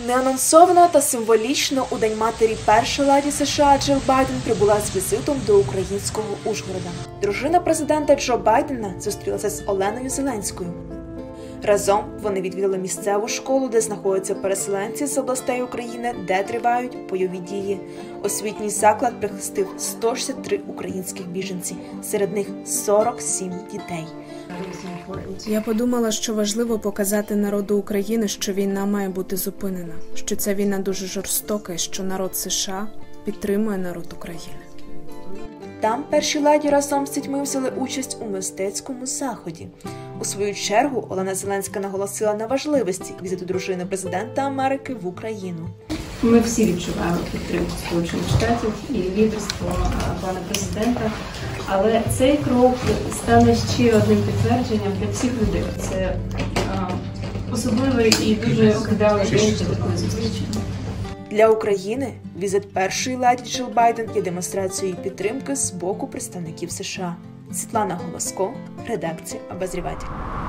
Неанонсовано та символічно у День матері перша леді США Джил Байден прибула з візитом до українського Ужгорода. Дружина президента Джо Байдена зустрілася з Оленою Зеленською. Разом вони відвідали місцеву школу, де знаходяться переселенці з областей України, де тривають бойові дії. Освітній заклад прихистив 163 українських біженці, серед них 47 дітей. Я подумала, що важливо показати народу України, що війна має бути зупинена, що ця війна дуже жорстока і що народ США підтримує народ України. Там перші леді разом з дітьми взяли участь у мистецькому заході. У свою чергу Олена Зеленська наголосила на важливості візиту дружини президента Америки в Україну. Ми всі відчуваємо підтримку Сполучених Штатів і лідерство пана президента, але цей крок стане ще одним підтвердженням для всіх людей. Це особливий і дуже вдалий день для такої зустрічі. Для України візит першої леді Джил Байден є демонстрацією підтримки з боку представників США. Світлана Голоско, редакція «Обозріватель».